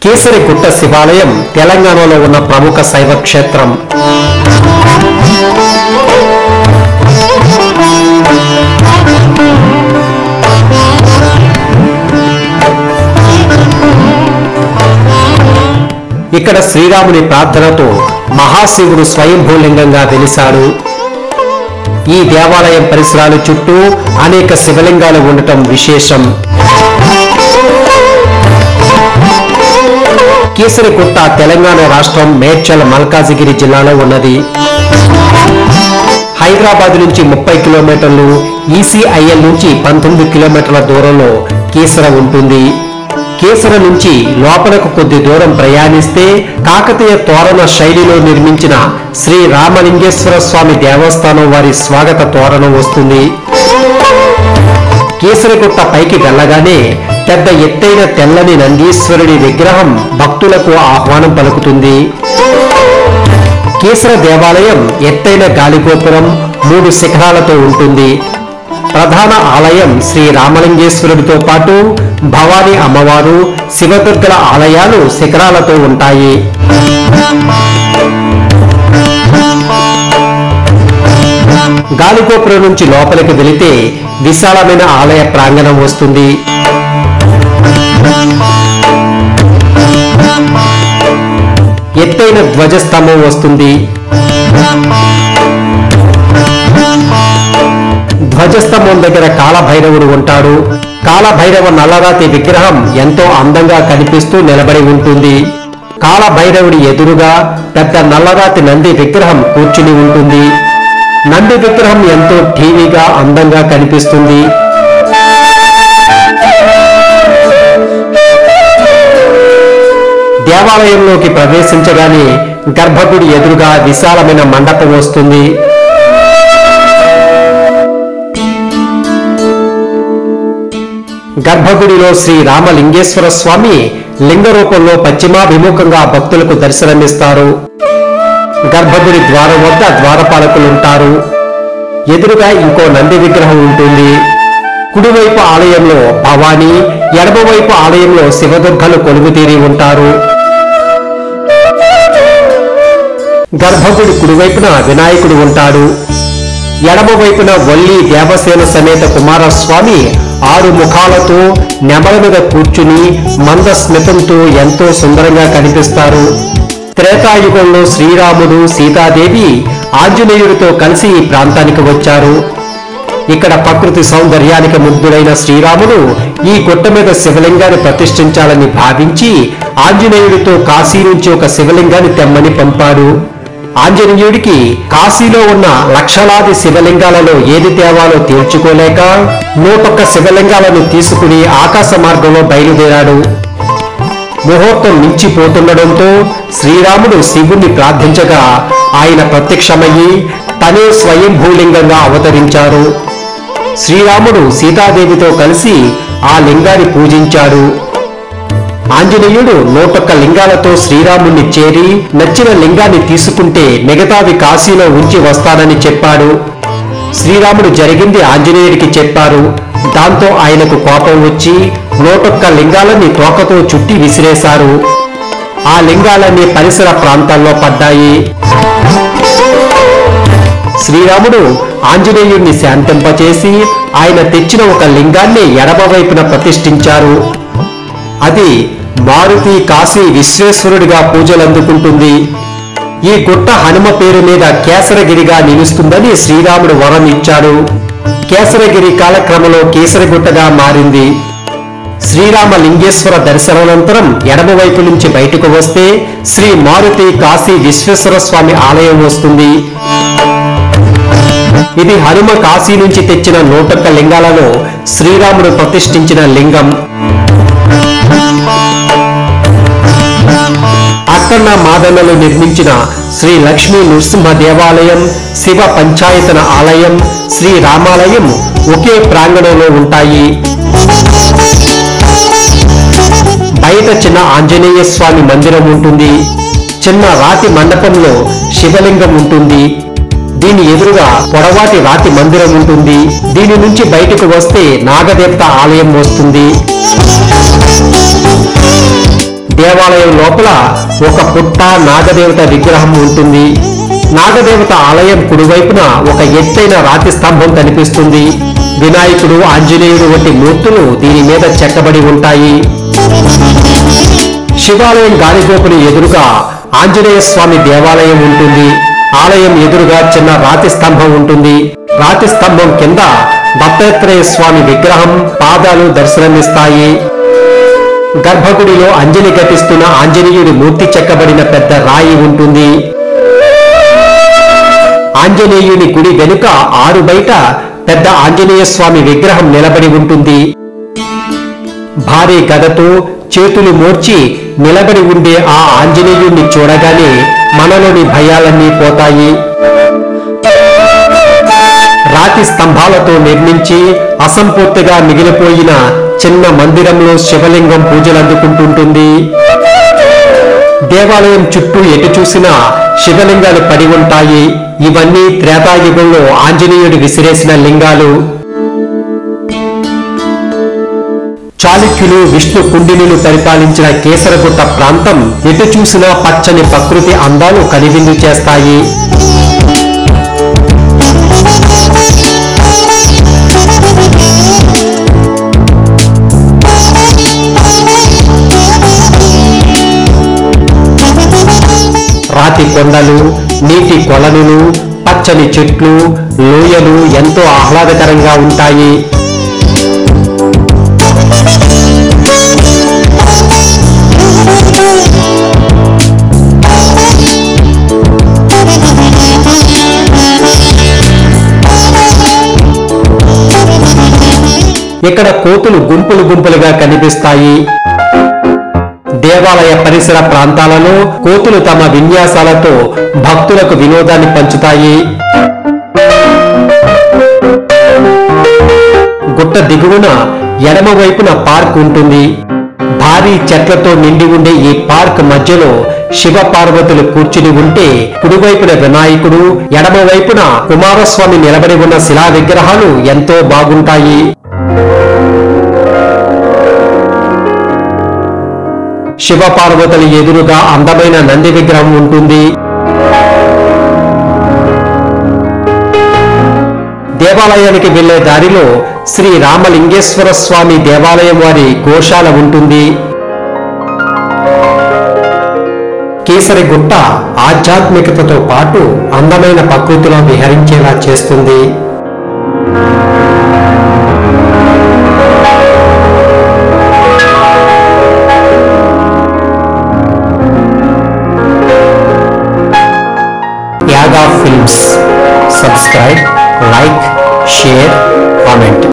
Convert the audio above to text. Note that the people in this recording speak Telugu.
కేసరిగుట్ట శివాలయం తెలంగాణలో ఉన్న ప్రముఖ శైవ క్షేత్రం. ఇక్కడ శ్రీరాముని ప్రార్థనతో మహాశివుడు స్వయంభూలింగంగా వెలిశాడు. ఈ దేవాలయం పరిసరాల చుట్టూ అనేక శివలింగాలు ఉండటం విశేషం. కేసరిగుట్ట తెలంగాణ రాష్ట్రం మేడ్చల్ మల్కాజిగిరి జిల్లాలో ఉన్నది. హైదరాబాద్ నుంచి 30 కిలోమీటర్లు, ఈసీఐఎల్ నుంచి 19 కిలోమీటర్ల దూరంలో కేసర ఉంటుంది. కేసర నుంచి లోపలకు కొద్ది దూరం ప్రయాణిస్తే కాకతీయ తోరణ శైలిలో నిర్మించిన శ్రీ రామలింగేశ్వర స్వామి దేవస్థానం వారి స్వాగత తోరణం వస్తుంది. కేసరిగుట్ట పైకి వెళ్ళగానే పెద్ద ఎత్తైన తెల్లని నందీశ్వరుడి విగ్రహం భక్తులకు ఆహ్వానం పలుకుతుంది. కేసర దేవాలయం ఎత్తైన గాలిగోపురం 3 శిఖరాలతో ఉంటుంది. ప్రధాన ఆలయం శ్రీ రామలింగేశ్వరుడితో పాటు భవానీ అమ్మవారు, శివదుర్గల ఆలయాలు శిఖరాలతో ఉంటాయి. గాలిగోపురం నుంచి లోపలికి వెళితే విశాలమైన ఆలయ ప్రాంగణం వస్తుంది. ఎత్తైన ధ్వజస్తంభం వస్తుంది. ధ్వజస్తంభం దగ్గర కాలభైరవుడు ఉంటాడు. కాలభైరవ నల్లరాతి విగ్రహం ఎంతో అందంగా కనిపిస్తూ నిలబడి ఉంటుంది. కాలభైరవుడి ఎదురుగా పెద్ద నల్లరాతి నంది విగ్రహం కూర్చుని ఉంటుంది. నంది విగ్రహం ఎంతో ఠీవీగా అందంగా కనిపిస్తుంది. దేవాలయంలోకి ప్రవేశించగానే గర్భగుడి ఎదురుగా విశాలమైన మండపం వస్తుంది. గర్భగుడిలో శ్రీ రామలింగేశ్వర స్వామి లింగ రూపంలో పశ్చిమాభిముఖంగా భక్తులకు దర్శనమిస్తారు. గర్భగుడి ద్వారం వద్ద ద్వారపాలకులుంటారు. ఎదురుగా ఇంకో నంది విగ్రహం ఉంటుంది. కుడివైపు ఆలయంలో భవానీ, ఎడమవైపు ఆలయంలో శివదుర్గలు కొలువుతీరి ఉంటారు. గర్భగుడి కుడివైపున వినాయకుడు ఉంటాడు. ఎడమవైపున వల్లి దేవసేన సమేత కుమారస్వామి 6 ముఖాలతో నెమల మీద కూర్చుని మందస్మితంతో ఎంతో సుందరంగా కనిపిస్తారు. త్రేతాయుగంలో శ్రీరాముడు, సీతాదేవి ఆంజనేయుడితో కలిసి ఈ ప్రాంతానికి వచ్చారు. ఇక్కడ ప్రకృతి సౌందర్యానికి ముగ్ధుడైన శ్రీరాముడు ఈ గుట్ట మీద శివలింగాన్ని ప్రతిష్ఠించాలని భావించి ఆంజనేయుడితో కాశీ నుంచి ఒక శివలింగాన్ని తెమ్మని పంపాడు. ఆంజనేయుడికి కాశీలో ఉన్న లక్షలాది శివలింగాలలో ఏది తేవాలో తేల్చుకోలేక 101 శివలింగాలను తీసుకుని ఆకాశ మార్గంలో బయలుదేరాడు. ముహూర్తం మించిపోతుండడంతో శ్రీరాముడు శివుణ్ణి ప్రార్థించగా ఆయన ప్రత్యక్షమయ్యి తనే స్వయంభూలింగంగా అవతరించారు. శ్రీరాముడు సీతాదేవితో కలిసి ఆ లింగాన్ని పూజించాడు. ఆంజనేయుడు 101 లింగాలతో శ్రీరాముణ్ణి చేరి నచ్చిన లింగాన్ని తీసుకుంటే మిగతావి కాశీలో ఉంచి వస్తానని చెప్పాడు. శ్రీరాముడు జరిగింది ఆంజనేయుడికి చెప్పారు. దాంతో ఆయనకు కోపం వచ్చి 101 లింగాలని తోకతో చుట్టి విసిరేశారు. ఆ లింగాలన్నీ పరిసర ప్రాంతాల్లో పడ్డాయి. శ్రీరాముడు ఆంజనేయుడిని శాంతింపచేసి ఆయన తెచ్చిన ఒక లింగాన్ని ఎడమవైపున ప్రతిష్ఠించారు. అది మారుతి కాశీ విశ్వేశ్వరుడిగా పూజలందుకుంటుంది. ఈ గుట్ట హనుమ పేరు మీద కేసరగిరిగా నిలుస్తుందని శ్రీరాముడు వరం ఇచ్చాడు. కేసరగిరి కాలక్రమంలో కేసరిగుట్టగా మారింది. శ్రీరామ లింగేశ్వర దర్శనానంతరం ఎడమవైపు నుంచి బయటకు వస్తే శ్రీ మారుతి కాశీ విశ్వేశ్వర స్వామి ఆలయం వస్తుంది. ఇది హనుమ కాశీ నుంచి తెచ్చిన 101 లింగాలలో శ్రీరాముడు ప్రతిష్ఠించిన లింగం. అక్కన్న మాదన్నలు నిర్మించిన శ్రీ లక్ష్మీ నృసింహ దేవాలయం, శివ పంచాయతన ఆలయం, శ్రీ రామాలయం ఒకే ప్రాంగణంలో ఉంటాయి. బయట చిన్న ఆంజనేయ స్వామి మందిరం ఉంటుంది. చిన్న రాతి మండపంలో శివలింగం ఉంటుంది. దీని ఎదురుగా పొడవాటి రాతి మందిరం ఉంటుంది. దీని నుంచి బయటకు వస్తే నాగదేవత ఆలయం వస్తుంది. దేవాలయం లోపల ఒక పుట్ట నాగదేవత విగ్రహం ఉంటుంది. నాగదేవత ఆలయం కుడివైపున ఒక ఎత్తైన రాతి స్తంభం కనిపిస్తుంది. వినాయకుడు, ఆంజనేయుడు వంటి మూర్తులు దీని మీద చెక్కబడి ఉంటాయి. శివాలయం గాలిగోపుని ఎదురుగా ఆంజనేయ స్వామి దేవాలయం ఉంటుంది. ఆలయం ఎదురుగా చిన్న రాతి స్తంభం ఉంటుంది. రాతి స్తంభం కింద దత్తాత్రేయ స్వామి విగ్రహం, పాదాలు దర్శనమిస్తాయి. గర్భగుడిలో అంజలి ఘటిస్తున్న ఆంజనేయుడి మూర్తి చెక్కబడిన పెద్ద రాయి ఉంటుంది. ఆంజనేయుని గుడి వెనుక ఆరు బయట పెద్ద ఆంజనేయ స్వామి విగ్రహం నిలబడి ఉంటుంది. భారీ గదతో చేతులు మోర్చి నిలబడి ఉండే ఆ ఆంజనేయుణ్ణి చూడగానే మనలోని భయాలన్నీ పోతాయి. రాతి స్తంభాలతో నిర్మించి అసంపూర్తిగా మిగిలిపోయిన చిన్న మందిరంలో శివలింగం పూజలందుకుంటుంటుంది. దేవాలయం చుట్టూ ఎటు చూసినా శివలింగాలు పడి ఉంటాయి. ఇవన్నీ త్రేతాయుగంలో ఆంజనేయుడు విసిరేసిన లింగాలు. చాళుక్యులు, విష్ణు కుండినులు పరిపాలించిన కేసరగుట్ట ప్రాంతం ఎటు చూసినా పచ్చని ప్రకృతి అందాలు కనువిందు చేస్తాయి. రాతి కొండలు, నీటి కొలనులు, పచ్చని చెట్లు, లోయలు ఎంతో ఆహ్లాదకరంగా ఉంటాయి. ఇక్కడ కోతులు గుంపులు గుంపులుగా కనిపిస్తాయి. దేవాలయ పరిసర ప్రాంతాలలో కోతులు తమ విన్యాసాలతో భక్తులకు వినోదాన్ని పంచుతాయి. గుట్ట దిగువన ఎడమ వైపున పార్క్ ఉంటుంది. భారీ చెట్లతో నిండి ఉండే ఈ పార్క్ మధ్యలో శివ పార్వతులు కూర్చుని ఉంటే కుడివైపున వినాయకుడు, ఎడమ వైపున కుమారస్వామి నిలబడి ఉన్న శిలా విగ్రహాలు ఎంతో బాగుంటాయి. శివ పార్వతుల ఎదురుగా అందమైన నంది విగ్రహం ఉంటుంది. దేవాలయానికి వెళ్లే దారిలో శ్రీ రామలింగేశ్వర స్వామి దేవాలయం వారి గోశాల ఉంటుంది. కేసరిగుట్ట ఆధ్యాత్మికతతో పాటు అందమైన ప్రకృతిలో విహరించేలా చేస్తుంది. Yaga Films. Subscribe, like, share, comment.